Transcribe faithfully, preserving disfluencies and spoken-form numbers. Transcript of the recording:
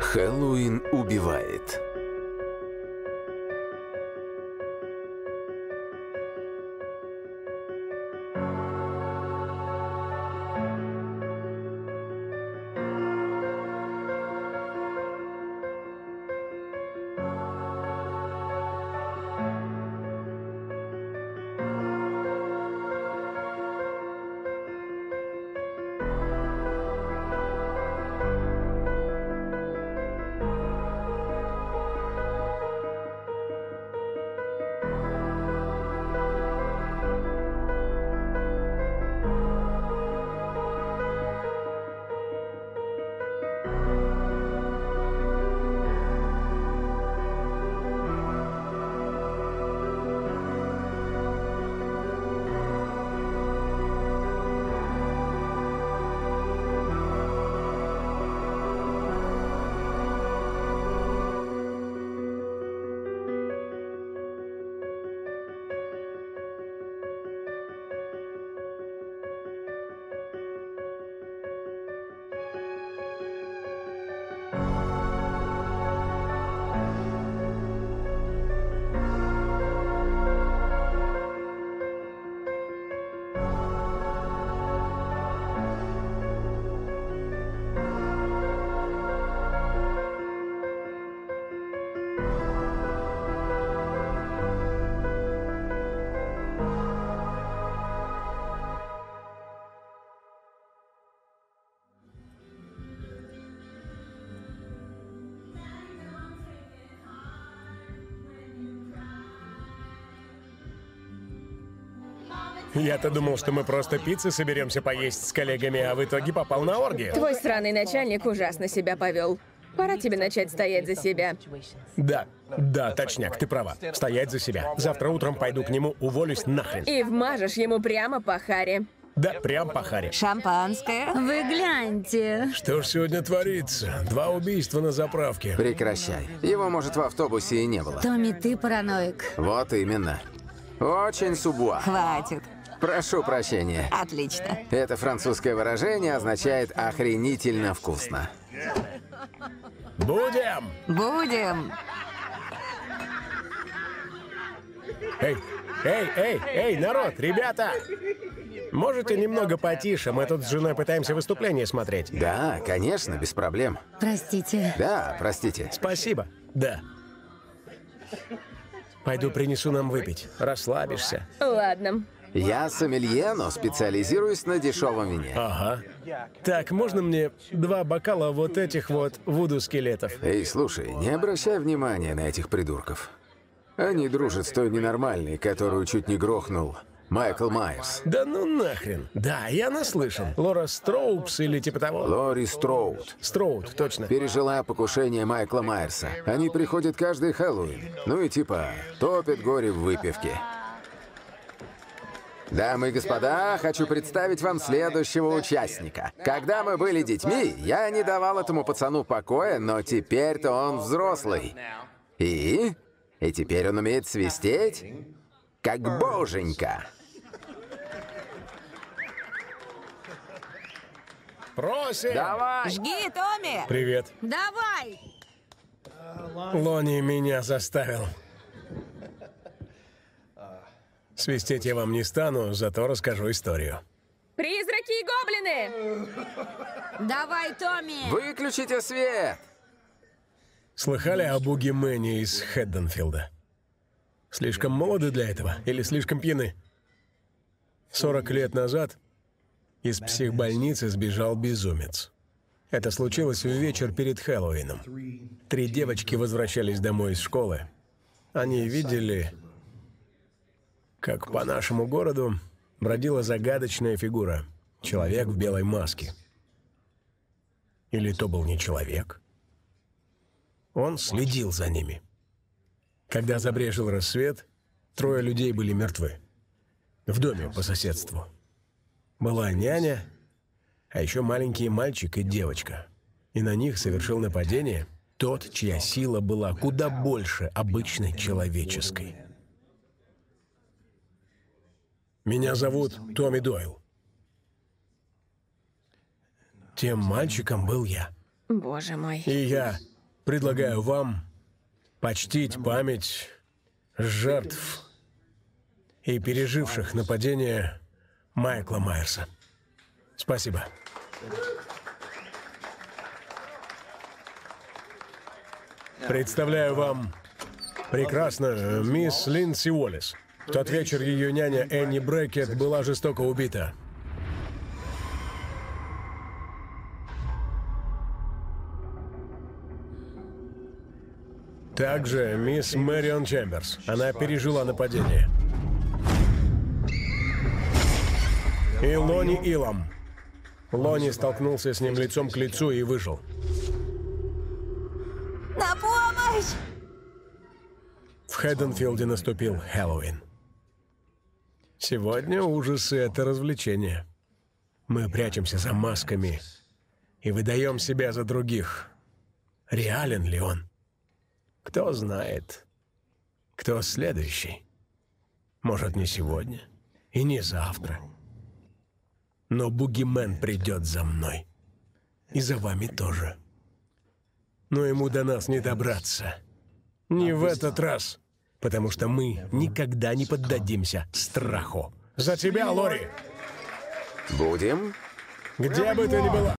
Хэллоуин убивает. Я-то думал, что мы просто пиццы соберемся поесть с коллегами, а в итоге попал на оргию. Твой сраный начальник ужасно себя повел. Пора тебе начать стоять за себя. Да, да, точняк, ты права. Стоять за себя. Завтра утром пойду к нему, уволюсь нахрен. И вмажешь ему прямо по харе. Да, прям по харе. Шампанское? Вы гляньте. Что ж сегодня творится? Два убийства на заправке. Прекращай. Его, может, в автобусе и не было. Томми, ты параноик. Вот именно. Очень субуа. Хватит. Прошу прощения. Отлично. Это французское выражение означает «охренительно вкусно». Будем! Будем. Эй, эй, эй, эй, народ, ребята! Можете немного потише? Мы тут с женой пытаемся выступление смотреть. Да, конечно, без проблем. Простите. Да, простите. Спасибо. Да. Пойду принесу нам выпить. Расслабишься. Ладно. Я сомелье, но специализируюсь на дешевом вине. Ага. Так, можно мне два бокала вот этих вот вуду-скелетов? Эй, слушай, не обращай внимания на этих придурков. Они дружат с той ненормальной, которую чуть не грохнул Майкл Майерс. Да ну нахрен. Да, я наслышан. Лора Строупс или типа того. Лори Строуд. Строуд, точно. Пережила покушение Майкла Майерса. Они приходят каждый Хэллоуин. Ну и типа топят горе в выпивке. Дамы и господа, хочу представить вам следующего участника. Когда мы были детьми, я не давал этому пацану покоя, но теперь-то он взрослый. И? И теперь он умеет свистеть, как боженька. Просим! Давай! Жги, Томми! Привет. Давай! Лони меня заставил. Свистеть я вам не стану, зато расскажу историю. Призраки и гоблины! Давай, Томми! Выключите свет! Слыхали о бугимене из Хэдденфилда? Слишком молоды для этого или слишком пьяны? сорок лет назад из психбольницы сбежал безумец. Это случилось в вечер перед Хэллоуином. Три девочки возвращались домой из школы. Они видели, как по нашему городу бродила загадочная фигура. Человек в белой маске. Или то был не человек. Он следил за ними. Когда забрежил рассвет, трое людей были мертвы. В доме по соседству. Была няня, а еще маленький мальчик и девочка. И на них совершил нападение тот, чья сила была куда больше обычной человеческой. Меня зовут Томми Дойл. Тем мальчиком был я. Боже мой. И я предлагаю вам почтить память жертв и переживших нападение Майкла Майерса. Спасибо. Представляю вам прекрасную мисс Линдси Уоллес. В тот вечер ее няня Энни Брекет была жестоко убита. Также мисс Мэрион Чемберс. Она пережила нападение. И Лони Илам. Лони столкнулся с ним лицом к лицу и выжил. На помощь! В Хэдденфилде наступил Хэллоуин. Сегодня ужасы — это развлечение. Мы прячемся за масками и выдаем себя за других. Реален ли он? Кто знает, кто следующий. Может, не сегодня и не завтра. Но Бугимен придет за мной. И за вами тоже. Но ему до нас не добраться. Не в этот раз. Потому что мы никогда не поддадимся страху. За тебя, Лори! Будем? Где бы ты ни была.